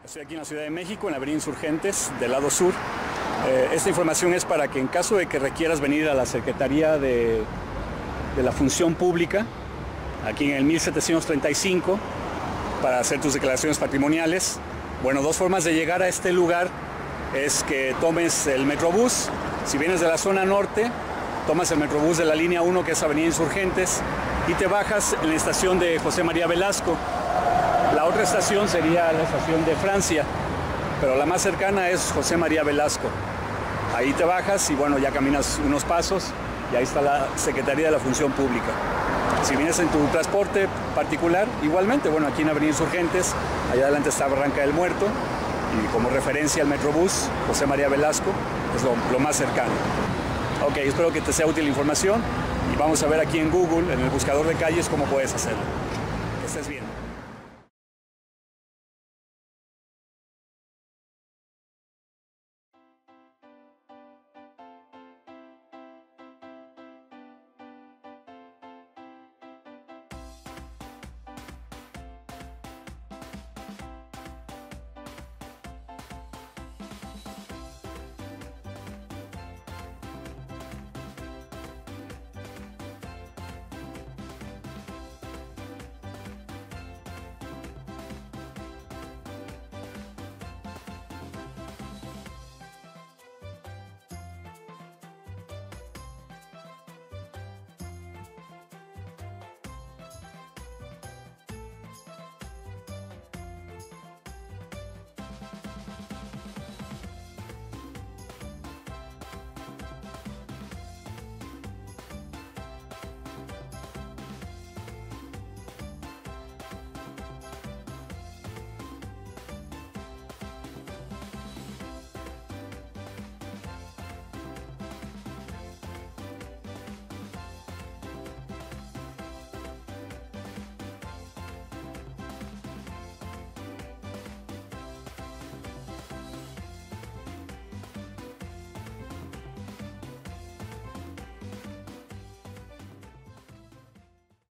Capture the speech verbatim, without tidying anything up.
Estoy aquí en la Ciudad de México, en la avenida Insurgentes, del lado sur. Eh, esta información es para que en caso de que requieras venir a la Secretaría de, de la Función Pública, aquí en el mil setecientos treinta y cinco, para hacer tus declaraciones patrimoniales. Bueno, dos formas de llegar a este lugar es que tomes el Metrobús. Si vienes de la zona norte, tomas el Metrobús de la línea uno, que es avenida Insurgentes, y te bajas en la estación de José María Velasco. La otra estación sería la estación de Francia, pero la más cercana es José María Velasco. Ahí te bajas y bueno, ya caminas unos pasos y ahí está la Secretaría de la Función Pública. Si vienes en tu transporte particular, igualmente, bueno, aquí en Avenida Insurgentes, allá adelante está Barranca del Muerto, y como referencia al Metrobús José María Velasco es lo, lo más cercano. Ok, espero que te sea útil la información y vamos a ver aquí en Google, en el buscador de calles, cómo puedes hacerlo. Que estés bien.